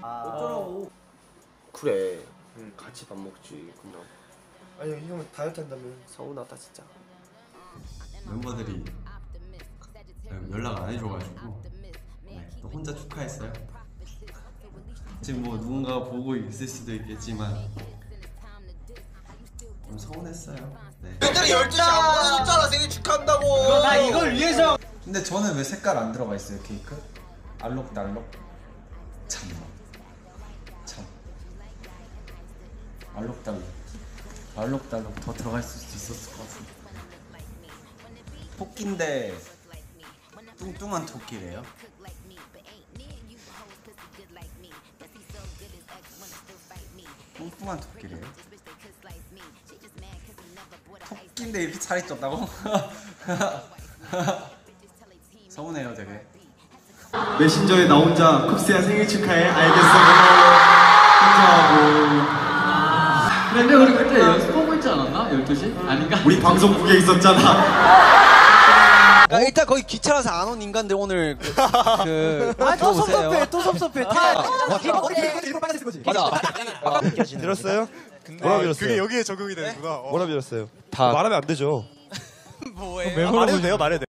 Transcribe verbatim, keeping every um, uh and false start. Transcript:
아 어쩌라고. 그래. 응, 같이 밥 먹지. 그럼. 아니 형 다이어트 한다며. 서운하다 진짜. 멤버들이 연락 안 해줘가지고 네, 또 혼자 축하했어요. 지금 뭐 누군가가 보고 있을 수도 있겠지만 좀 서운했어요. 네. 애들이 열두 시 안 보내줬잖아. 생일 축하한다고. 나 이걸 위해서. 근데 저는 왜 색깔 안 들어가 있어요 케이크? 알록달록? 참나 참 알록달록 알록달록 더 들어가 있을 수도 있었을 것 같은데. 토끼인데 뚱뚱한 토끼래요? 뚱뚱한 토끼래요? 토끼인데 이렇게 살이 쪘다고? 서운해요 되게. 메신저에 나 혼자 쿱스야 생일 축하해. 알겠어. 혼자하고. 근데 우리 그때 연습하고 있지 않았나? 열두 시? 아닌가? 우리 방송국에 있었잖아. 아, 일단 거기 귀찮아서 안 온 인간들 오늘 그, 그 아, 또 섭섭해, 또 섭섭해. 다 맞아. 들었어요? 뭐라 빌었어요? 그게 여기에 적용이 되는구나. 어. 뭐라 빌었어요? 다 말하면 안 되죠. 뭐예요? 말해도 돼요? 말해도 돼요?